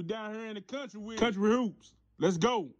down here in the country with country hoops. Let's go.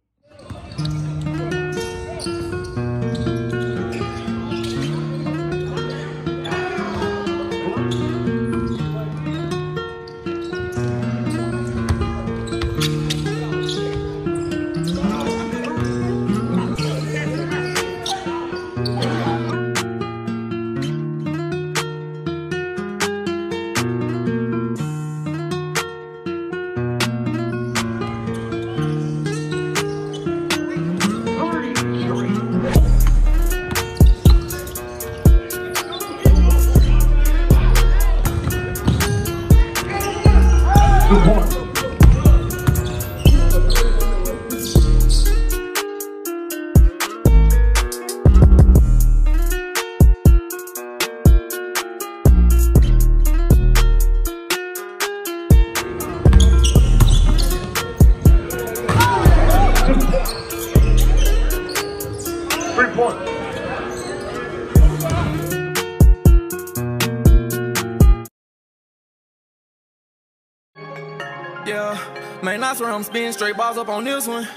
Yeah, man, I swear I'm spinning straight balls up on this one.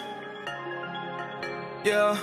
Yeah.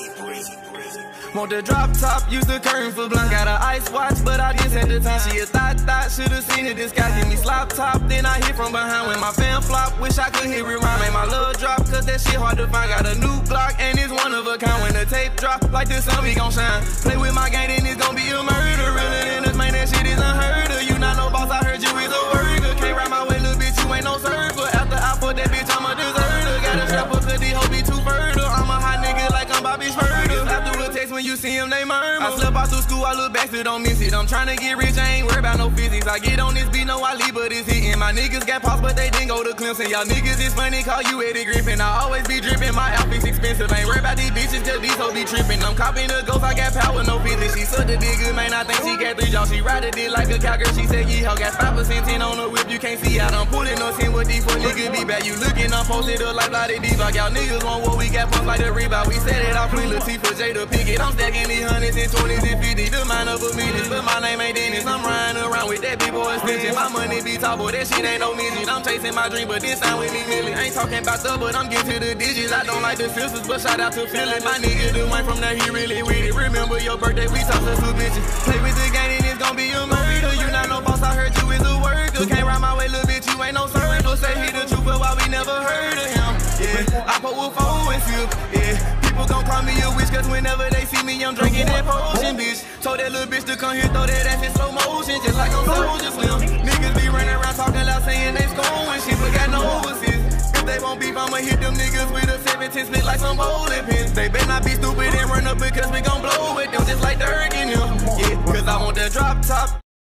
Want the drop top, use the curtain for blunt. Got an ice watch, but I just had the time. She a thought, should've seen it. This guy give me slop top, then I hit from behind. When my fan flop, wish I could hit rewind. Made my love drop, cause that shit hard to find. Got a new Glock, and it's one of a kind. When the tape drop, like the sun, we gon' shine. Play with my gang, then it's gon' be a murder. Realer than us, man, that shit is unheard of. You not no boss, I heard you is a worker. Can't ride my way, little bitch, you ain't no surfer. After I put that bitch, I'm a deserter. Got a strap up, cause these hoes be too fertile. I'm a hot nigga like I'm Bobby Schmurder. After a text, when you see him, they murmur. I slept out through school, I look back, still don't miss it. I'm tryna get rich, I ain't worried about no physics. I get on this beat, no I leave, but it's hitting. My niggas got pops, but they didn't go to Clemson. Y'all niggas is funny, call you Eddie Griffin. I always be drippin', my outfit's expensive. Ain't worried about these bitches, cause these hoes be trippin'. I'm copping the ghost, I got power, no physics. She sucked the dick good, man, I think she got 3 jaws. She ride it like a cowgirl, she said, yeah, got 5% 10 on the whip, you can't see out. I'm pulling no 10 with these 4 niggas be back. You looking, I'm posted up like Lottie D-Block. Y'all niggas want what we got, pumps like the Reebok. We set it off, Queen Latifah, Jada Pickett. I'm stacking these hundreds and 20s and 50s. The mind of a minute, but my name ain't Dennis. I'm riding around with that big boy extension. My money be tall, boy, that shit ain't no midget. I'm chasing my dream, but this time with me million. Ain't talking about stuff, but I'm getting to the digits. I don't like the sisters, but shout out to Philly. My nigga the one from there, he really with it. Remember your birthday, we talked to 2 bitches. Play with the game and it's gon' be a murder. You not no boss, I heard you is a worker. Can't ride my way, little bitch, you ain't no circle. Say he the truth, but why we never heard of him? Yeah, I put with 4 and sip, yeah. People gon' call me a witch, cause whenever they see me, I'm drinking that potion, bitch. Told that little bitch to come here, throw that ass in slow motion, just like I'm Soldier Slim. Niggas be running around talking loud, saying they scoring shit, but got no overseas. If they won't beef, I'ma hit them niggas with a 17 split like some bowling pins. They better not be stupid and run up because we gon' blow with them, just like Dirk and them. Yeah, cause I want that drop top.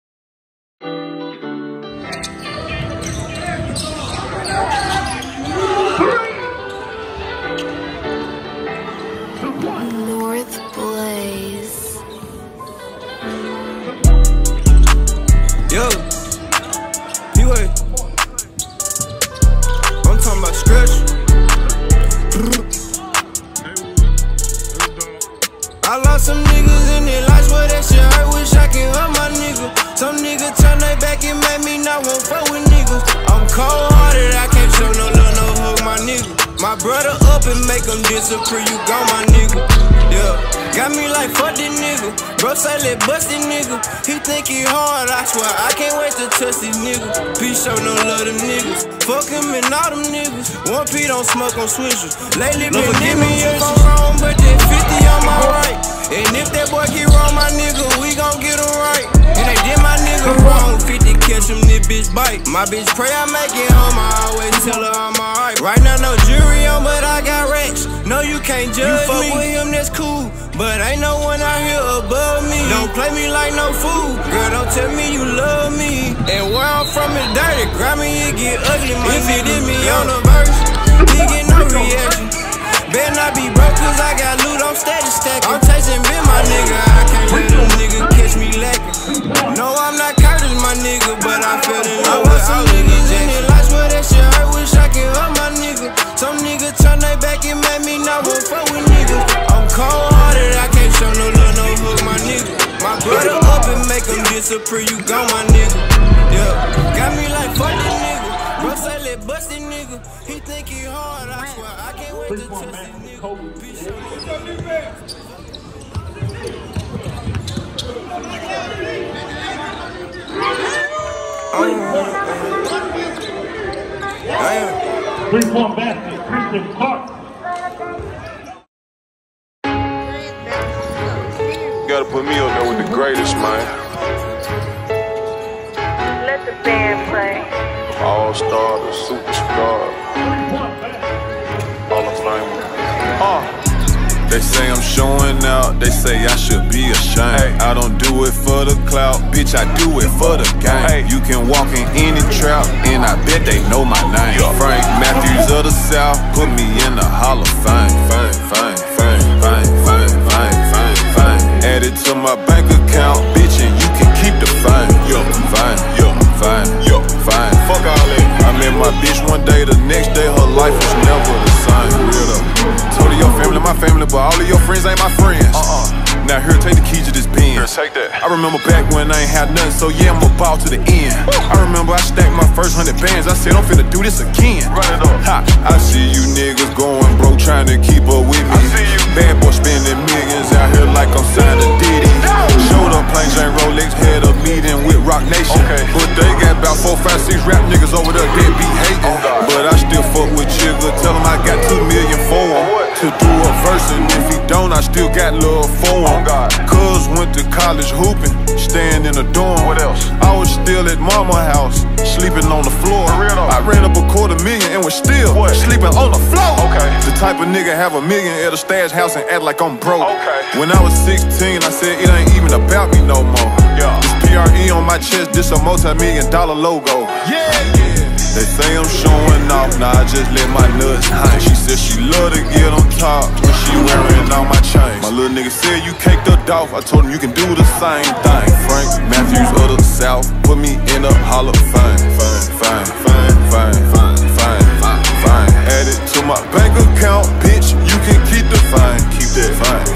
Yo, anyway, I'm talking about scratch. I lost some niggas in their lives, but that shit hurt. Wish I could hurt my nigga. Some niggas turn their back and make me not want fuck with niggas. I'm cold hearted, I can't show no love, no hug, my nigga. My brother up and make them disappear, you gone, my nigga. Yeah, got me like fuck this nigga. Bro say let bust this nigga. He think he hard, I swear I can't wait to touch this nigga. Peace show no love them niggas. Fuck him and all them niggas. 1P don't smoke on switches. Lately been give me if I'm wrong, but that 50 on my right. And if that boy get wrong, my nigga, we gon' get him right. And they did my nigga wrong, 50 catch him, this bitch bite. My bitch pray I make it home, I always tell her I'm alright. Right now no jury on, but I got racks. No, you can't judge me. You fuck with him, that's cool, but ain't no one out here above me. Don't play me like no fool, girl, don't tell me you love me. And where I'm from is dirty, grab me, it get ugly. If it is me on the verse, he get no reaction. Better not be broke, cause I got loot, I'm steady stacking. I'm chasing been my nigga, I can't let them nigga catch me lacking. No, I'm not Curtis, my nigga, but I fell in love with all niggas in their lives, but that shit hurt, wish I could hurt my nigga. Some nigga turn their back and make me not want fuck with niggas. I'm cold hearted, I can't show no love, no hug, my nigga. My brother up and make them disappear, you gone, my nigga. Yeah, got me like fuck this nigga. Bro say let bust this nigga. He think he hard, I swear. I can't wait to touch this nigga. Three-point basket, Christian Clark. Gotta put me on there with the greatest, man. Let the band play. All-star, the superstar. Hall of Famer. They say I'm showing out, they say I should be ashamed. I don't do it for the clout, bitch, I do it for the game. You can walk in any trap, and I bet they know my name. Frank Matthews of the South, put me in the Hall of Fame. Add it to my bank account, bitch, and you can keep the fame. Fine. Fuck all that. I met my bitch one day, the next day her life was never the same. Real up. Told her your family, my family, but all of your friends ain't my friends. Now here, take the keys to this Benz. Take that. I remember back when I ain't had nothing, so yeah, I'm a ball to the end. I remember I stacked my first 100 bands. I said I'm finna do this again. Run it up. Ha! I see you niggas going broke, trying to keep up with me. I see you. Bad boy spending millions out here like I'm signed to Diddy. Showed up plain Jane Rolex, had a meeting with Rock Nation. But they got about 4, 5, 6 rap niggas over there that be hating. But I still fuck with Chigga, tell him I got 2 million for him to do a verse, and if he don't, I still got love for him. Cuz went to college hooping, staying in a dorm. What else? I was still at mama house, sleeping on the floor. I ran up $250,000 and was still sleeping on the floor. The type of nigga have $1 million at a stash house and act like I'm broke. When I was 16, I said it ain't even about me no more. This PRE on my chest, this a multi-million-dollar logo. They say I'm showing off, nah, I just let my nuts hang. She said she love to get on top when she wearing all my chains. My little nigga said you caked up off, I told him you can do the same thing. Frank Matthews of the South, put me in the Hall of Fame. Add it to my bank account, bitch, you can keep the fine. Keep that fine.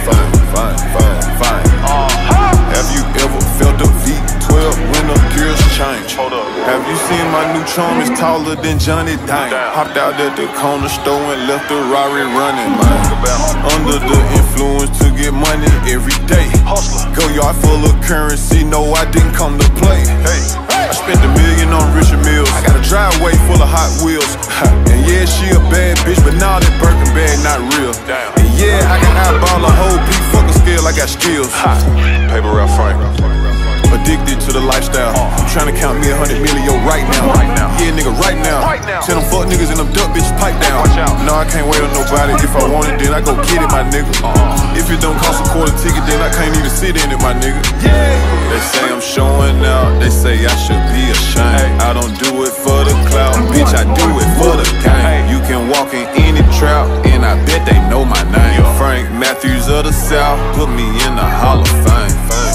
Have you ever felt a V12 when the gears change? Have you seen my new charm is taller than Johnny Dang? Hopped out at the corner store and left the Rari running, man. Under the influence to get money every day. Go yard full of currency, no, I didn't come to play. I spent $1 million on Richard Mills. I got a driveway full of Hot Wheels. And yeah, she a bad bitch, but now that Birkin bag not real. And yeah, I can eyeball a whole beat, fuck a scale, I got skills. Paper Ralph Frank. Addicted to the lifestyle. Trying to count me 100 million right now. Yeah, nigga, right now. Tell them fuck niggas and them duck bitches pipe down. No, I can't wait on nobody. If I want it, then I go get it, my nigga. If it don't cost a quarter ticket, then I can't even sit in it, my nigga. They say I'm showing out, they say I should be ashamed. I don't do it for the clout, bitch, I do it for the game. You can walk in any trap, and I bet they know my name. Frank Matthews of the South, put me in the Hall of Fame.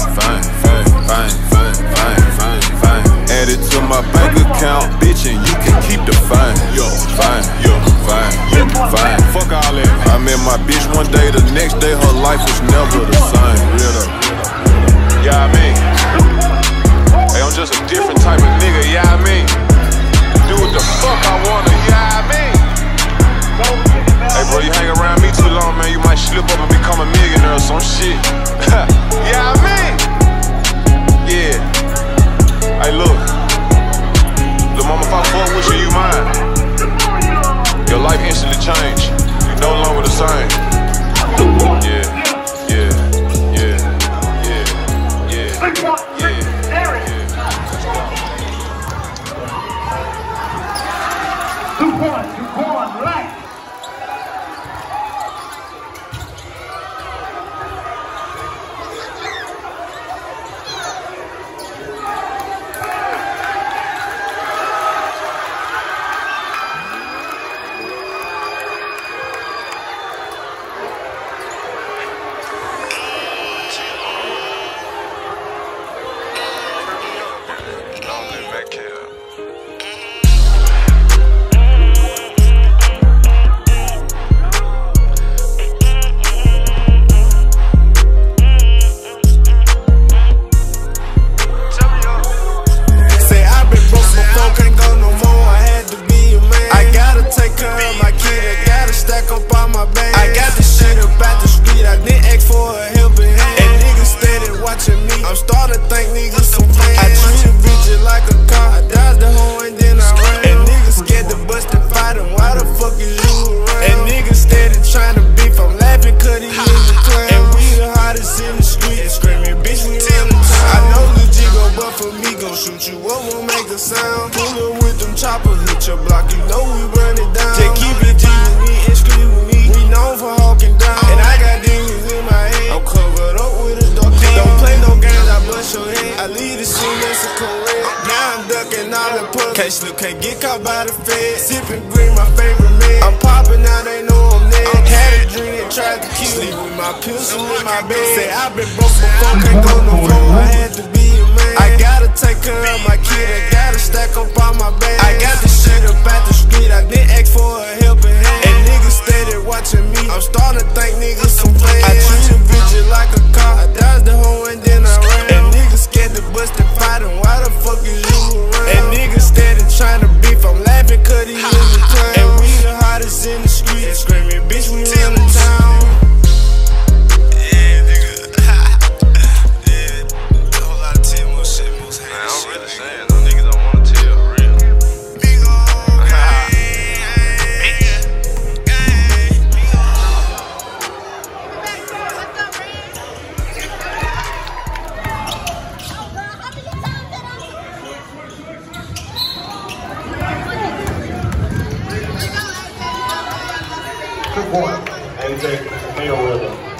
Add it to my bank account, bitch, and you can keep the fine. Fine. Fuck all that. I met my bitch one day, the next day her life was never the same. Real up. Yeah, I mean, hey, I'm just a different type of nigga. Yeah, I mean, do what the fuck I wanna. Yeah, I mean, hey, bro, you hang around me too long, man, you might slip up and become a millionaire or some shit. Yeah, I mean, yeah. Hey, look, little mama, if I fuck with you, you mine. Your life instantly changed. You no longer the same. stack up all my bags. I got this shit up out the street, I didn't ask for a helping hand. And niggas steady watching me, I'm starting to think niggas some fans. I treat a bitch like a car, I dodged the hoe and then I ran. And niggas scared to bust and fight him, why the fuck is you around? And niggas steady trying to beef, I'm laughing cause he in the clown. And we the hottest in the street, and screaming bitch we run the town. I know the G gon' but for me, gon' shoot you up, won't make a sound. Pull up with them choppers, hit your block, you know we run it down. Just keep it G with me, and street with me, we known for hawking down. And I got demons in my head, I'm covered up with a dark head. Don't play no games, I bust your head, I leave the scene, that's a correct. Now I'm ducking all the pussy, can't slip, can't get caught by the fed. Sipping green, my favorite man, I'm popping now, they know I'm next. Had a dream and tried to kill me with my pistol in my bed. Say I been broke before, can't go no more, I had to be a man. I gotta take care of my kid, I gotta stack up all my bags. I got this shit up out the street, I didn't ask for a helping hand. And niggas steady watching me, I'm starting to think niggas some fans. I treat a bitch like a car, I dodged the hoe and then I ran. And niggas scared to bust and fight him, why the fuck is you around? And niggas steady trying to beef, I'm laughing cause he in the clown. And we the hottest in the street, and screaming bitch we run the town. Good point. And Mayweather.